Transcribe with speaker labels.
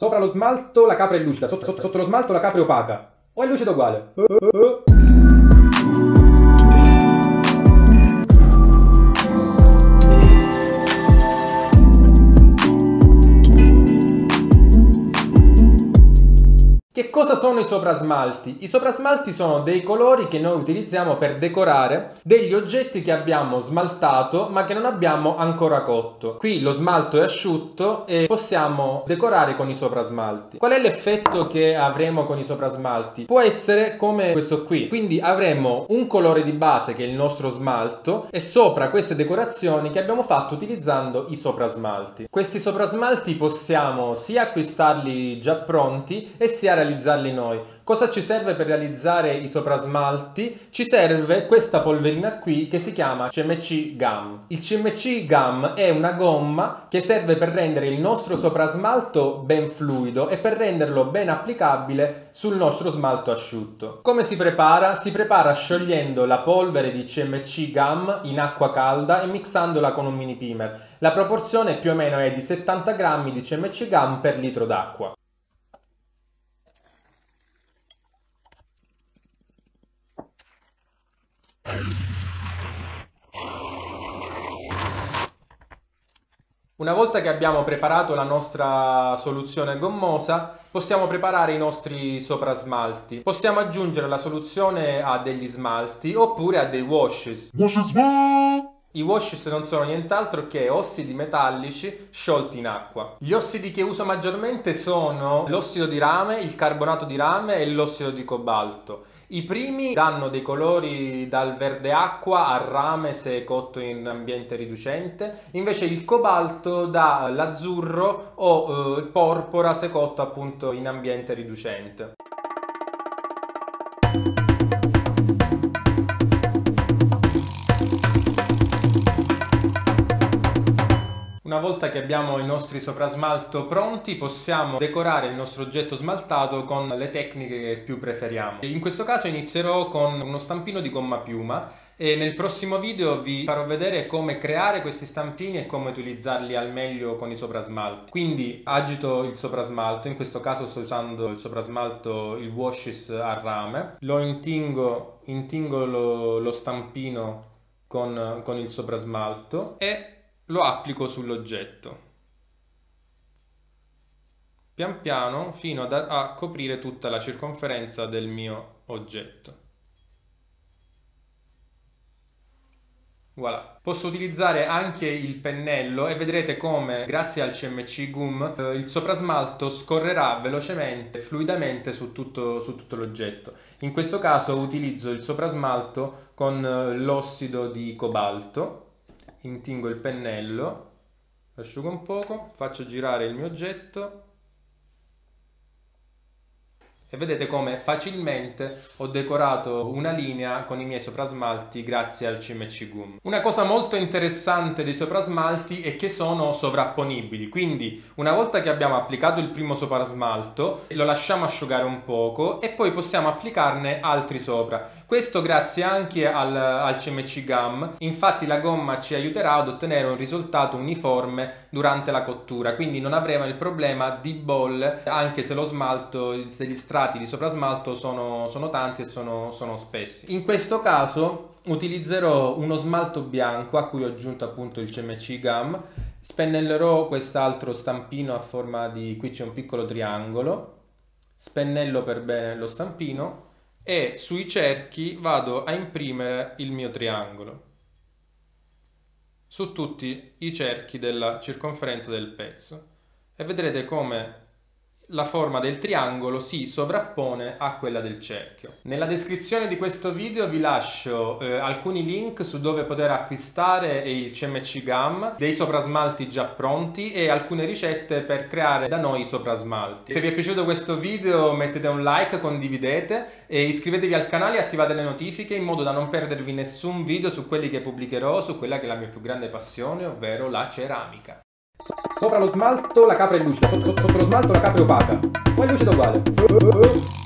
Speaker 1: Sopra lo smalto la capra è lucida, sotto lo smalto la capra è opaca. O è lucida uguale? Che cosa sono i soprasmalti? I soprasmalti sono dei colori che noi utilizziamo per decorare degli oggetti che abbiamo smaltato ma che non abbiamo ancora cotto. Qui lo smalto è asciutto e possiamo decorare con i soprasmalti. Qual è l'effetto che avremo con i soprasmalti? Può essere come questo qui. Quindi avremo un colore di base che è il nostro smalto e sopra queste decorazioni che abbiamo fatto utilizzando i soprasmalti. Questi soprasmalti possiamo sia acquistarli già pronti e sia realizzarli noi. Cosa ci serve per realizzare i soprasmalti? Ci serve questa polverina qui che si chiama CMC Gum. Il CMC Gum è una gomma che serve per rendere il nostro soprasmalto ben fluido e per renderlo ben applicabile sul nostro smalto asciutto. Come si prepara? Si prepara sciogliendo la polvere di CMC Gum in acqua calda e mixandola con un mini primer. La proporzione più o meno è di 70 grammi di CMC Gum per litro d'acqua. Una volta che abbiamo preparato la nostra soluzione gommosa, possiamo preparare i nostri soprasmalti. Possiamo aggiungere la soluzione a degli smalti oppure a dei washes. I washes non sono nient'altro che ossidi metallici sciolti in acqua. Gli ossidi che uso maggiormente sono l'ossido di rame, il carbonato di rame e l'ossido di cobalto. I primi danno dei colori dal verde acqua al rame se cotto in ambiente riducente, invece il cobalto dà l'azzurro o il porpora se cotto appunto in ambiente riducente. Una volta che abbiamo i nostri soprasmalto pronti, possiamo decorare il nostro oggetto smaltato con le tecniche che più preferiamo. In questo caso inizierò con uno stampino di gomma piuma e nel prossimo video vi farò vedere come creare questi stampini e come utilizzarli al meglio con i soprasmalti. Quindi agito il soprasmalto, in questo caso sto usando il soprasmalto, il washes a rame, lo intingo lo stampino con il soprasmalto e lo applico sull'oggetto pian piano fino a coprire tutta la circonferenza del mio oggetto. Voilà. Posso utilizzare anche il pennello e vedrete come grazie al CMC Gum il soprasmalto scorrerà velocemente, fluidamente su tutto l'oggetto. In questo caso utilizzo il soprasmalto con l'ossido di cobalto. Intingo il pennello, asciugo un poco, faccio girare il mio oggetto e vedete come facilmente ho decorato una linea con i miei soprasmalti grazie al CMC Gum. Una cosa molto interessante dei soprasmalti è che sono sovrapponibili, quindi una volta che abbiamo applicato il primo soprasmalto lo lasciamo asciugare un poco e poi possiamo applicarne altri sopra. Questo grazie anche al CMC Gum, infatti la gomma ci aiuterà ad ottenere un risultato uniforme durante la cottura, quindi non avremo il problema di bolle anche se lo smalto, se gli strati di soprasmalto sono tanti e sono spessi. In questo caso utilizzerò uno smalto bianco a cui ho aggiunto appunto il CMC Gum, spennellerò quest'altro stampino a forma di, qui c'è un piccolo triangolo, spennello per bene lo stampino e sui cerchi vado a imprimere il mio triangolo su tutti i cerchi della circonferenza del pezzo e vedrete come la forma del triangolo si sovrappone a quella del cerchio. Nella descrizione di questo video vi lascio alcuni link su dove poter acquistare il CMC Gum, dei soprasmalti già pronti e alcune ricette per creare da noi i soprasmalti. Se vi è piaciuto questo video mettete un like, condividete e iscrivetevi al canale e attivate le notifiche in modo da non perdervi nessun video su quelli che pubblicherò, su quella che è la mia più grande passione, ovvero la ceramica. Sopra lo smalto la capra è lucida, sotto lo smalto la capra è opaca. O è lucida uguale?